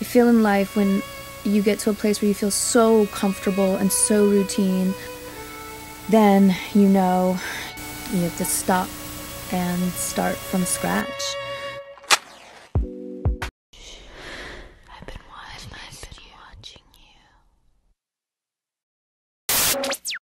feel in life when you get to a place where you feel so comfortable and so routine, then you know you have to stop and start from scratch.